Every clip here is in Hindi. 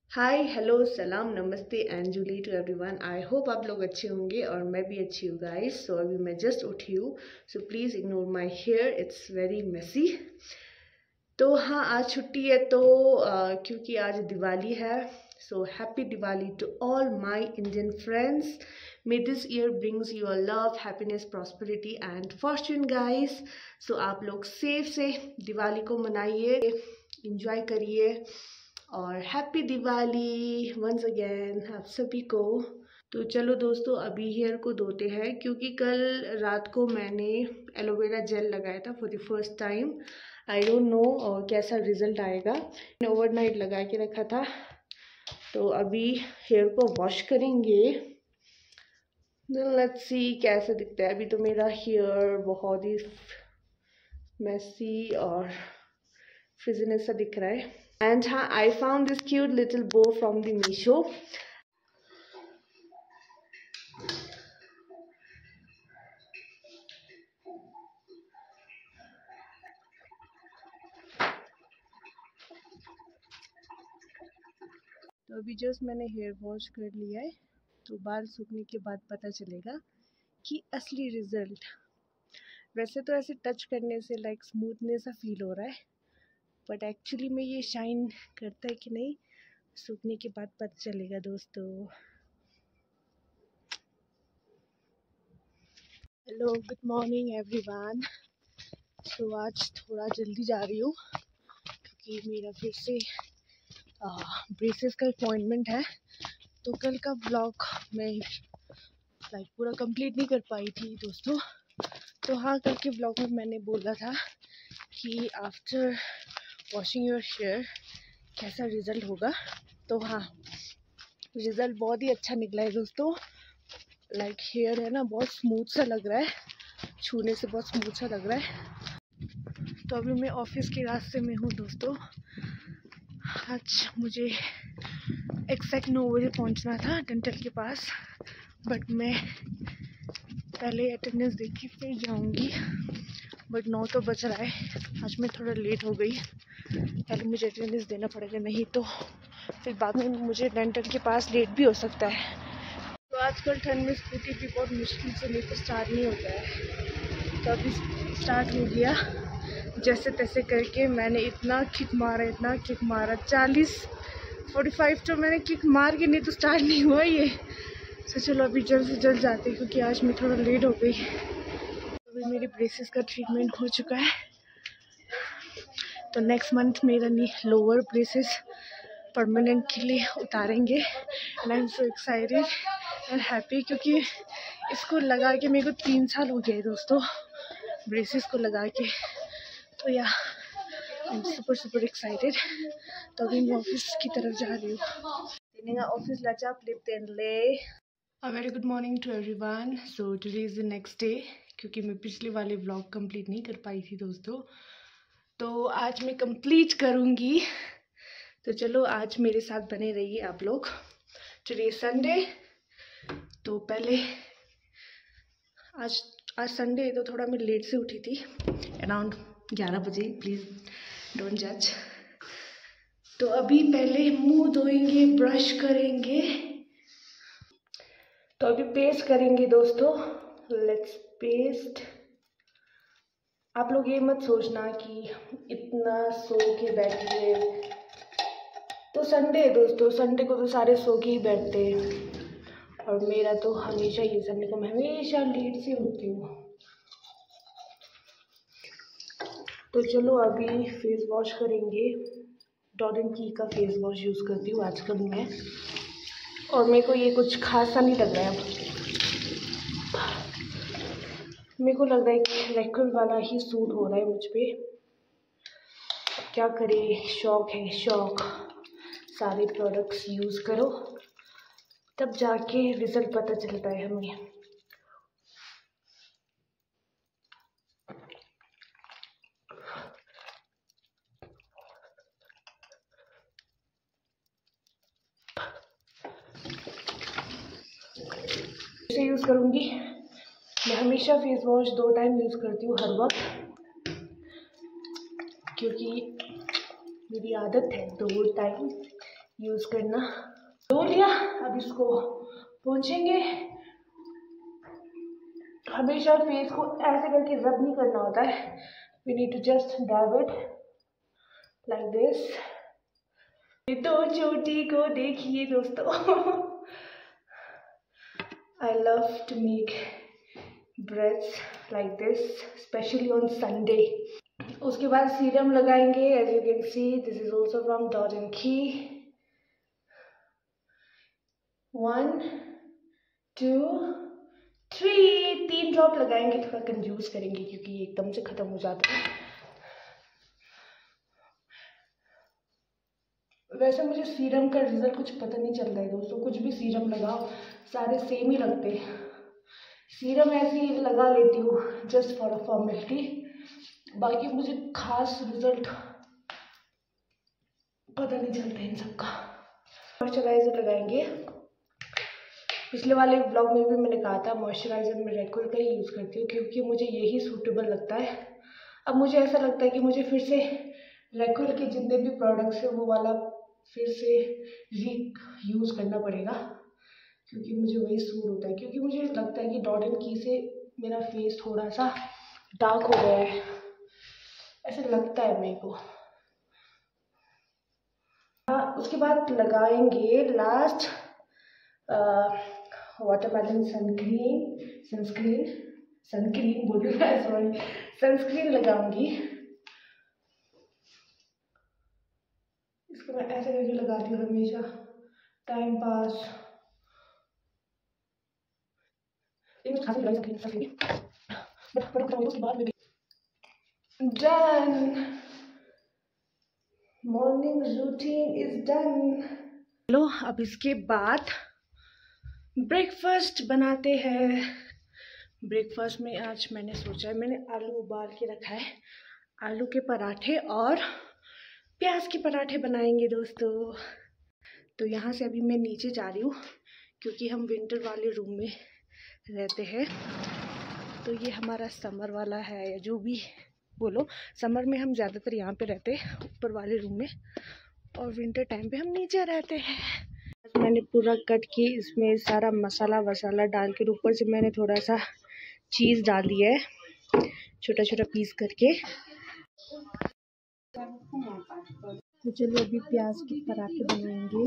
हाय हेलो सलाम नमस्ते and Julie to everyone. I hope आप लोग अच्छे होंगे और मैं भी अच्छी हूँ गाइस। सो अभी मैं जस्ट उठी हूँ, so please ignore my hair, it's very messy. तो हाँ, आज छुट्टी है तो क्योंकि आज दिवाली है। So happy Diwali to all my Indian friends. May this year brings you love, happiness, prosperity and fortune guys. So आप लोग सेफ से दिवाली को मनाइए, इंजॉय करिए और हैप्पी दिवाली वंस अगेन आप सभी को। तो चलो दोस्तों, अभी हेयर को धोते हैं क्योंकि कल रात को मैंने एलोवेरा जेल लगाया था for the first time. I don't know कैसा रिजल्ट आएगा। मैंने ओवरनाइट लगा के रखा था, तो अभी हेयर को वॉश करेंगे। लेट्स सी कैसा दिखता है। अभी तो मेरा हेयर बहुत ही मेसी और फ्रिजीनेस सा दिख रहा है। एंड हाँ, I found this cute little bow from the Meesho. तो अभी जस्ट मैंने हेयर वॉश कर लिया है, तो बाल सूखने के बाद पता चलेगा कि असली रिजल्ट। वैसे तो ऐसे टच करने से लाइक स्मूथनेस सा फील हो रहा है, बट एक्चुअली में ये शाइन करता है कि नहीं, सूखने के बाद पता चलेगा दोस्तों। Hello, good morning everyone. तो आज थोड़ा जल्दी जा रही हूँ क्योंकि मेरा फिर से ब्रेसेस का अपॉइंटमेंट है। तो कल का ब्लॉग मैं लाइक पूरा कंप्लीट नहीं कर पाई थी दोस्तों। तो हाँ, कल के ब्लॉग में मैंने बोला था कि आफ्टर वॉशिंग योर हेयर कैसा रिज़ल्ट होगा। तो हाँ, रिज़ल्ट बहुत ही अच्छा निकला है दोस्तों। लाइक हेयर है ना, बहुत स्मूथ सा लग रहा है, छूने से बहुत स्मूथ सा लग रहा है। तो अभी मैं ऑफिस के रास्ते में हूँ दोस्तों। आज मुझे एग्जैक्ट 9 बजे पहुँचना था डेंटल के पास, बट मैं पहले अटेंडेंस देख के फिर जाऊँगी। बट 9 तो बज रहा है, आज मैं थोड़ा लेट हो गई। पहले मुझे अटेंडेंस देना पड़ेगा, नहीं तो फिर बाद में मुझे डेंटल के पास लेट भी हो सकता है। तो आजकल ठंड में स्कूटी भी बहुत मुश्किल से लेकर स्टार्ट नहीं होता है। तो अभी स्टार्ट हो गया, जैसे तैसे करके मैंने इतना किक मारा 40-45 तो मैंने किक मार के, नहीं तो स्टार्ट नहीं हुआ ये। तो चलो अभी जल्द से जल्द जाते हैं क्योंकि आज मैं थोड़ा लेट हो गई। अभी मेरे ब्रेसेस का ट्रीटमेंट हो चुका है, तो नेक्स्ट मंथ मेरा लोअर ब्रेसेस परमानेंट के लिए उतारेंगे। And I am so excited and happy क्योंकि इसको लगा के मेरे को 3 साल हो गए दोस्तों, ब्रेसेस को लगा के। तो या आई एम सुपर एक्साइटेड। तो अभी मैं ऑफिस की तरफ जा रही हूँ। ऑफिस लचा फ्लिप ले। A very good morning to everyone. So today is the next day क्योंकि मैं पिछले वाले व्लॉग कंप्लीट नहीं कर पाई थी दोस्तों, तो आज मैं कंप्लीट करूँगी। तो चलो आज मेरे साथ बने रहिए आप लोग। टुडे संडे, तो पहले आज संडे है तो थोड़ा मैं लेट से उठी थी, अराउंड 11 बजे, प्लीज़ डोंट जज। तो अभी पहले मुंह धोएंगे, ब्रश करेंगे, तो अभी पेस्ट करेंगे दोस्तों। Let's paste. आप लोग ये मत सोचना कि इतना सो के बैठिए, तो संडे है दोस्तों, संडे को तो सारे सो के ही बैठते हैं और मेरा तो हमेशा ये संडे को मैं हमेशा लेट से उठती हूँ। तो चलो अभी फेस वॉश करेंगे। डॉट एंड की का फेस वॉश यूज़ करती हूँ आजकल मैं, और मेरे को ये कुछ खास सा नहीं लग रहा है। अब मेरे को लग रहा है कि लिक्विड वाला ही सूट हो रहा है मुझ पे। क्या करें, शौक है शौक। सारे प्रोडक्ट्स यूज़ करो तब जाके रिजल्ट पता चलता है हमें। इसे यूज़ करूँगी मैं। हमेशा फेस वॉश 2 टाइम यूज़ करती हूँ हर वक्त, क्योंकि मेरी आदत है 2 टाइम यूज करना। धो लिया, अब इसको पोंछेंगे। हमेशा फेस को ऐसे करके रब नहीं करना होता है, we need to just dab it like this. तो चोटी को देखिए दोस्तों। I love to make breads like this, especially on Sunday. उसके बाद सीरम लगाएंगे। As you can see, this is also from Dot and Key. 1, 2, 3, 3 drop लगाएंगे। थोड़ा कंज्यूस करेंगे क्योंकि ये एकदम से खत्म हो जाता है। वैसे मुझे सीरम का रिजल्ट कुछ पता नहीं चल रहा है दोस्तों। कुछ भी सीरम लगाओ सारे सेम ही लगते हैं। सीरम ऐसे ही लगा लेती हूँ जस्ट फॉर अ फॉर्मेलिटी, बाकी मुझे खास रिजल्ट पता नहीं चलता इन सबका। मॉइस्चराइजर लगाएंगे। पिछले वाले ब्लॉग में भी मैंने कहा था मॉइस्चराइजर मैं रेगुलर का ही यूज़ करती हूँ क्योंकि मुझे यही सूटेबल लगता है। अब मुझे ऐसा लगता है कि मुझे फिर से रेगुलर के जितने भी प्रोडक्ट्स हैं वो वाला फिर से यूज़ करना पड़ेगा क्योंकि मुझे वही सूट होता है। क्योंकि मुझे लगता है कि डॉट एंड की से मेरा फेस थोड़ा सा डार्क हो गया है, ऐसा लगता है मेरे को। उसके बाद लगाएंगे लास्ट वाटरमेलन सनस्क्रीन बोल रही है, सॉरी, सनस्क्रीन लगाऊंगी। इसको मैं ऐसे करके लगाती हूँ हमेशा, time pass. Done, morning routine is done. चलो अब इसके बाद ब्रेकफास्ट बनाते हैं। ब्रेकफास्ट में आज मैंने सोचा है, मैंने आलू उबाल के रखा है, आलू के पराठे और प्याज के पराठे बनाएंगे दोस्तों। तो यहाँ से अभी मैं नीचे जा रही हूँ क्योंकि हम विंटर वाले रूम में रहते हैं। तो ये हमारा समर वाला है, या जो भी बोलो, समर में हम ज़्यादातर यहाँ पे रहते हैं ऊपर वाले रूम में, और विंटर टाइम पे हम नीचे रहते हैं। मैंने पूरा कट के इसमें सारा मसाला वसाला डाल के, ऊपर से मैंने थोड़ा सा चीज़ डाल दिया है छोटा छोटा पीस करके। तो चलिए अभी प्याज के पराठे बनाएंगे।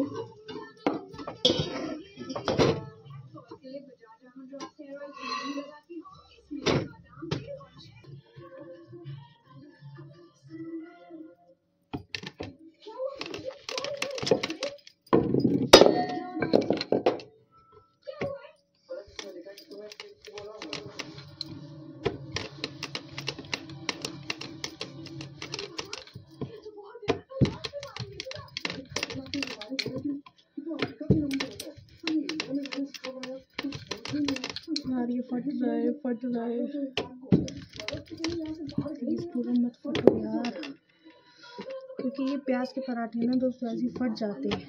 ये फट रहा है प्लीज पूरा मत फटो यार, क्योंकि ये प्याज के पराठे ना दोस्तों ऐसे फट जाते हैं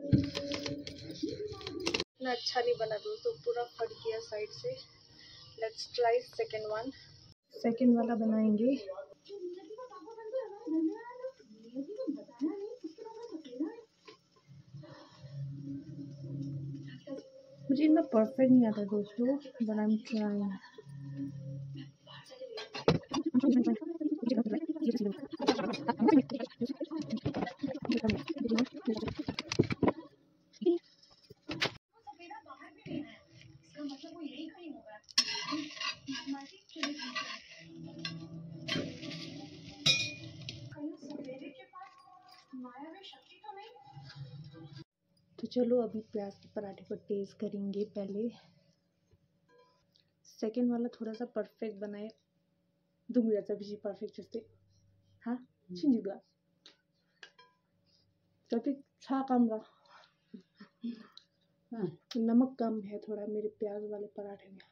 ना। अच्छा नहीं बना दोस्तों, पूरा फट गया साइड से। लेट्स ट्राई सेकेंड वाला बनाएंगे। मुझे इतना परफेक्ट नहीं आता दोस्तों, बट आई एम ट्राइंग। तो चलो अभी प्याज के पराठे को टेस्ट करेंगे। पहले सेकेंड वाला थोड़ा सा परफेक्ट बनाए, दुंगुयाचा भी परफेक्ट जैसे हाँ 친구가 tapi छा कम रहा, नमक कम है थोड़ा मेरे प्याज वाले पराठे में।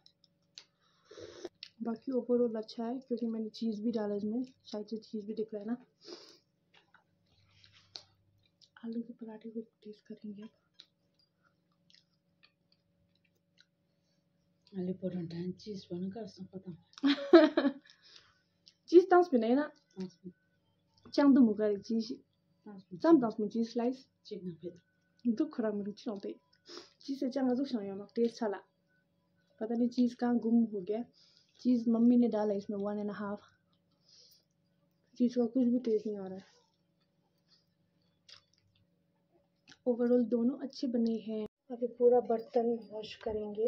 बाकी ओवरऑल अच्छा है क्योंकि मैंने चीज़ भी डाला इसमें, शायद से चीज़ भी दिख रहा है ना। आलू के पराठे को टेस्ट करेंगे अब। आलू पराठा चीज़ बनकर पता चीज़ तांस में नहीं ना, 짱도 무가리 चीज़ 짱 तांस में चीज़ स्लाइस चिकन फिर दुखरा मेरे चलते चीज़ से चंगा दुख नहीं होना टेस्ट चला पता नहीं चीज़ कहाँ गुम हो गया चीज़ मम्मी ने डाला इसमें 1.5 चीज़ का कुछ भी टेस्ट नहीं आ रहा है ओवरऑल दोनों अच्छे बने हैं अभी पूरा बर्तन वॉश करेंगे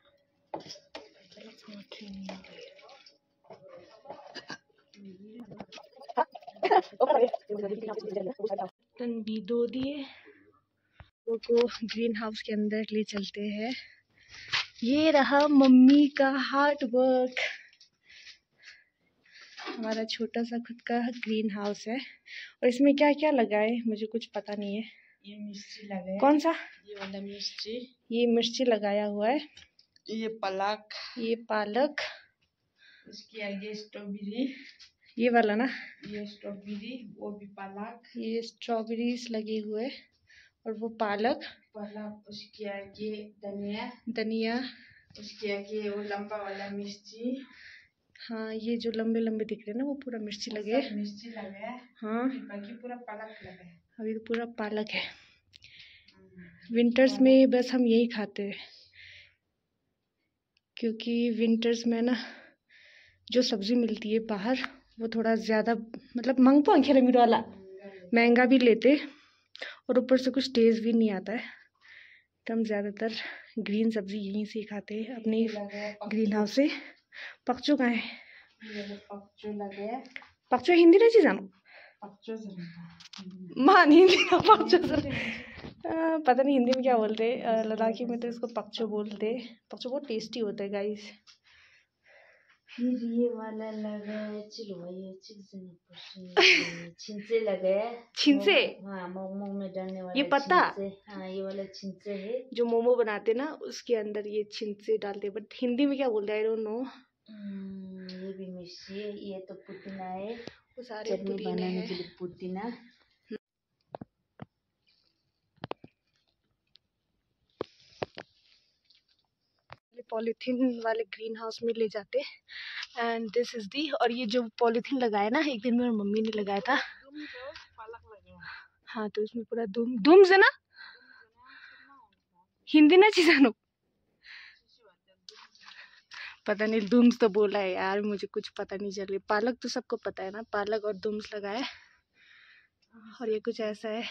बर्तन भी धो दिए को ग्रीन हाउस के अंदर ले चलते हैं ये रहा मम्मी का हार्ड वर्क हमारा छोटा सा खुद का ग्रीन हाउस है और इसमें क्या क्या लगा है मुझे कुछ पता नहीं है ये मिर्ची लगाया कौन सा ये वाला मिर्ची ये मिर्ची लगाया हुआ है ये पालक उसके आगे स्ट्रॉबेरी ये वाला ना ये स्ट्रॉबेरी वो भी पालक ये स्ट्रॉबेरीज लगे हुए और वो पालक उसके आगे धनिया उसके आगे वो लंबा वाला मिर्ची हाँ ये जो लंबे लंबे दिख रहे हैं ना वो पूरा मिर्ची लगे हाँ बाकी पूरा पालक लगा है अभी तो पूरा पालक है विंटर्स में बस हम यही खाते हैं क्योंकि विंटर्स में ना जो सब्जी मिलती है बाहर वो थोड़ा ज़्यादा मतलब वाला महंगा भी लेते और ऊपर से कुछ टेस्ट भी नहीं आता है तो हम ज़्यादातर ग्रीन सब्जी यहीं से खाते हैं अपने ग्रीन हाउस से पक्चो कहाँ है पक्चो हिंदी नहीं चीज़ मान हिंदी का पक्चो पता नहीं हिंदी में क्या बोलते हैं लद्दाखी में तो इसको पक्चो बोलते पक्चो बहुत टेस्टी होता है गाइस फिर ये वाला लगा छिंसे लगे छिंसे हाँ मोमो में डालने वाला ये पता हाँ ये वाला छिंसे है जो मोमो बनाते ना उसके अंदर ये छिंसे डालते बट हिंदी में क्या बोलते हैं आई डोंट नो ये भी मिर्ची है ये तो पुदीना है वो सारे चटनी बनाने के लिए पुदीना पॉलीथीन वाले ग्रीन हाउस में ले जाते एंड दिस इज दी और ये जो पॉलीथीन लगाया ना एक दिन मेरी मम्मी ने लगाया था हाँ तो इसमें पूरा दुम से ना हिंदी ना चीज़ानो पता नहीं दुम्स तो बोला है यार मुझे कुछ पता नहीं चल रही पालक तो सबको पता है ना पालक और दुम्स लगाए और ये कुछ ऐसा है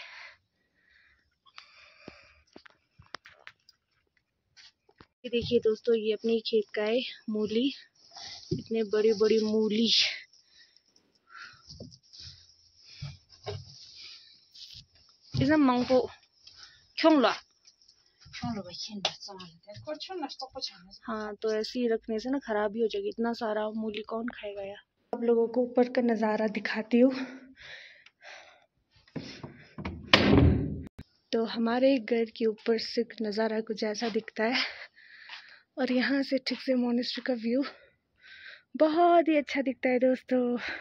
ये देखिए दोस्तों ये अपने खेत का है मूली इतने बड़ी बड़ी मूली इसे मंगो क्यों ला हाँ तो ऐसे ही रखने से ना खराब ही हो जाएगी इतना सारा मूली कौन खाएगा यार आप लोगों को ऊपर का नज़ारा दिखाती हूँ तो हमारे घर के ऊपर से नज़ारा कुछ ऐसा दिखता है और यहाँ से ठीक से मोनेस्ट्री का व्यू बहुत ही अच्छा दिखता है दोस्तों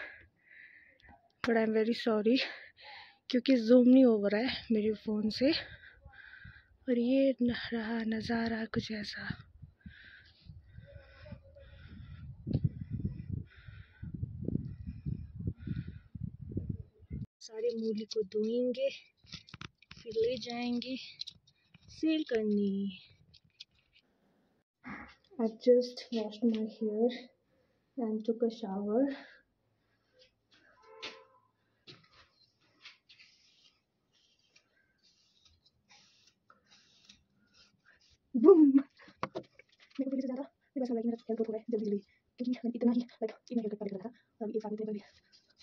but I am very sorry क्योंकि जूम नहीं हो रहा है मेरे फ़ोन से और ये रहा नज़ारा कुछ ऐसा सारे मूली को धोएंगे फिर ले जाएंगे सेल करनी I just washed my hair and took a shower. Boom! मेरे को ज़्यादा मेरे पास मेरा हेयर ग्रोथ हो रहा है जल्दी जल्दी क्योंकि मैंने इतना ही हेयर कट कर था और ये सारे कर दिया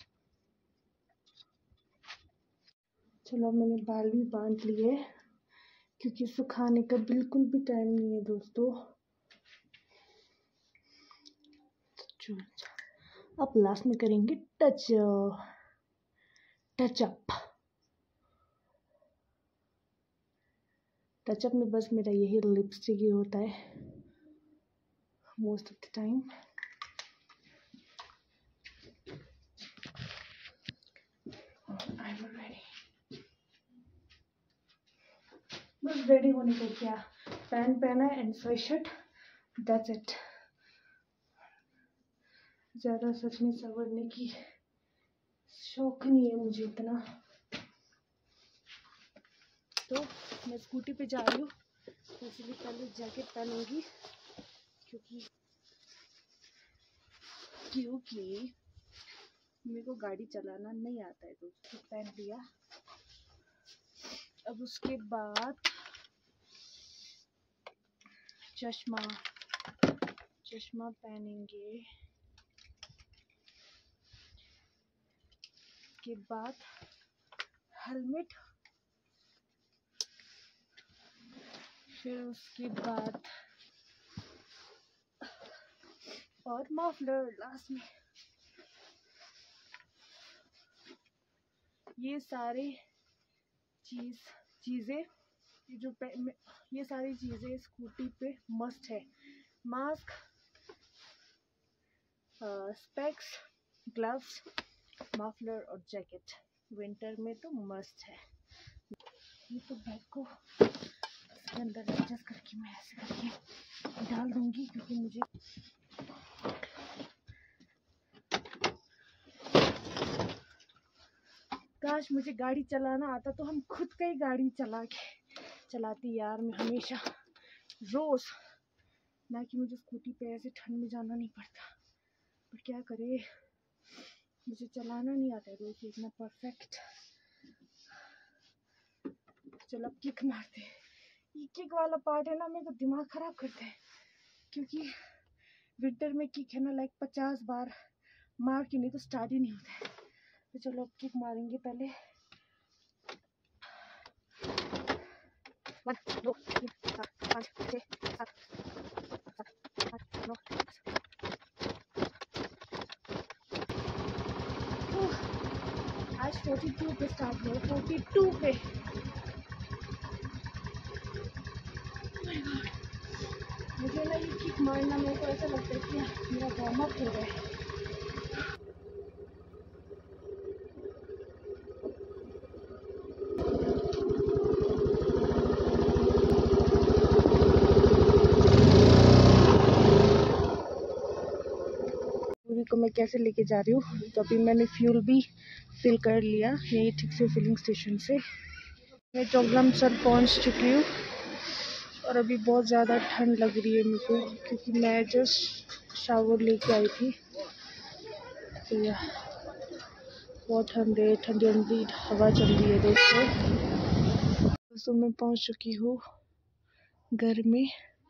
चलो अब मैंने बाल भी बांध लिए क्योंकि सुखाने का बिल्कुल भी टाइम नहीं है दोस्तों अब लास्ट में करेंगे टचअप में बस मेरा यही लिपस्टिक ही होता है मोस्ट ऑफ द टाइम बस रेडी होने को क्या पैंट पहना है and sweat shirt that's it ज़्यादा सच में संवरने की शौक नहीं है मुझे इतना तो मैं स्कूटी पे जा रही हूँ, तो इसलिए पहले जैकेट पहनूंगी क्योंकि मेरे को गाड़ी चलाना नहीं आता है, तो उसको पहन लिया। अब उसके बाद चश्मा पहनेंगे, के बाद हेलमेट, फिर उसके बाद और मफलर लास्ट में। ये सारी चीज़ें ये सारी चीज़ें स्कूटी पे मस्ट है। मास्क, स्पेक्स, ग्लव्स, मफलर और जैकेट विंटर में तो मस्ट है। ये तो बैग को इसके अंदर एडजस्ट करके मैं ऐसे करके डाल दूंगी, क्योंकि मुझे काश मुझे गाड़ी चलाना आता तो हम खुद का ही गाड़ी चलाती यार। मैं हमेशा रोज, ना कि मुझे स्कूटी पे ऐसे ठंड में जाना नहीं पड़ता, पर क्या करे, मुझे चलाना नहीं आता रोज इतना परफेक्ट। चलो अब किक मारते हैं। ये किक वाला पार्ट है ना, मेरे को दिमाग खराब करते हैं, क्योंकि विंटर में किक है ना लाइक 50 बार मार के नहीं तो स्टार्ट ही नहीं होता है। तो चलो अब किक मारेंगे पहले। 1 2 3 4 5 6 7 8 9 10। आज 42 पे स्टार्ट हुआ, 42 पे। मुझे ना ये किक मारना, मेरे को ऐसा लगता है कि मेरा वार्म अप हो गया है। पूरी को मैं कैसे लेके जा रही हूँ, तो अभी मैंने फ्यूल भी फिल कर लिया यही ठीक से फिलिंग स्टेशन से। मैं चोगलम सर पहुँच चुकी हूँ और अभी बहुत ज़्यादा ठंड लग रही है मेरे को, क्योंकि मैं जस्ट शावर लेके आई थी। तो यह बहुत ठंडी ठंडी हवा चल रही है दोस्तों। मैं पहुँच चुकी हूँ घर में,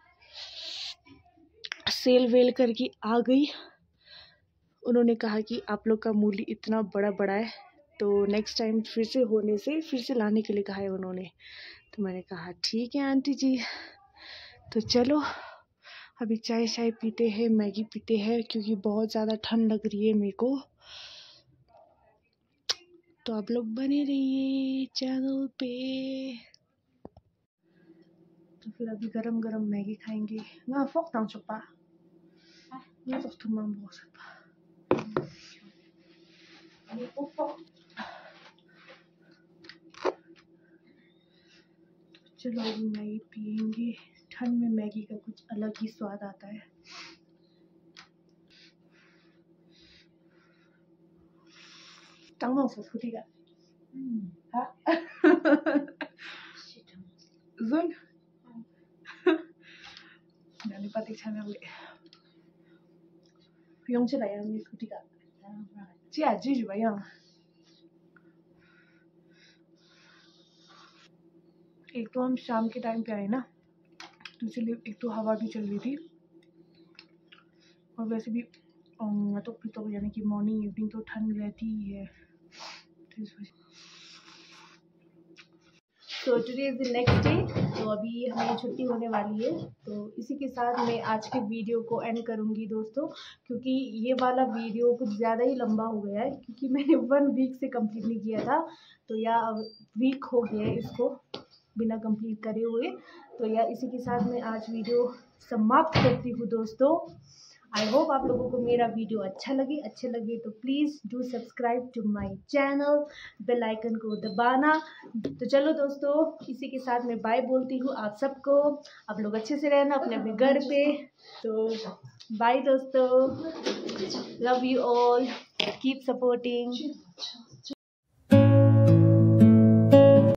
सेल वेल करके आ गई। उन्होंने कहा कि आप लोग का मूली इतना बड़ा बड़ा है, तो नेक्स्ट टाइम फिर से लाने के लिए कहा है उन्होंने। तो मैंने कहा ठीक है आंटी जी। तो चलो अभी चाय पीते हैं, मैगी पीते हैं, क्योंकि बहुत ज़्यादा ठंड लग रही है मेरे को। तो आप लोग बने रहिए चैनल पे। तो फिर अभी गरम गरम मैगी खाएंगे। ना फोक तांग चुपा ये तो तमाम बहुत सकता। चलो अभी मैगी पियेंगे। ठंड में मैगी का कुछ अलग ही स्वाद आता है। Zun. Nani pati chana le. Yung chila yang ni skuti ka. Ji a ji ba yang. एक तो हम शाम के टाइम पे आए ना, तो इसलिए एक तो हवा भी चल रही थी, और वैसे भी तो यानी कि मॉर्निंग इवनिंग तो ठंड रहती ही है, तो इस वजह। तो today is the next day, तो अभी हमें छुट्टी होने वाली है। तो इसी के साथ मैं आज के वीडियो को एंड करूँगी दोस्तों, क्योंकि ये वाला वीडियो कुछ ज़्यादा ही लंबा हो गया है, क्योंकि मैंने 1 वीक से कंप्लीट नहीं किया था। तो या वीक हो गया है इसको बिना कंप्लीट करे हुए। तो या इसी के साथ मैं आज वीडियो समाप्त करती हूँ दोस्तों। आई होप आप लोगों को मेरा वीडियो अच्छे लगे तो please do subscribe to my channel, bell icon को दबाना। तो चलो दोस्तों, इसी के साथ मैं बाय बोलती हूँ आप सबको। आप लोग अच्छे से रहना अपने अपने घर पे। तो बाय दोस्तों, love you all, keep supporting.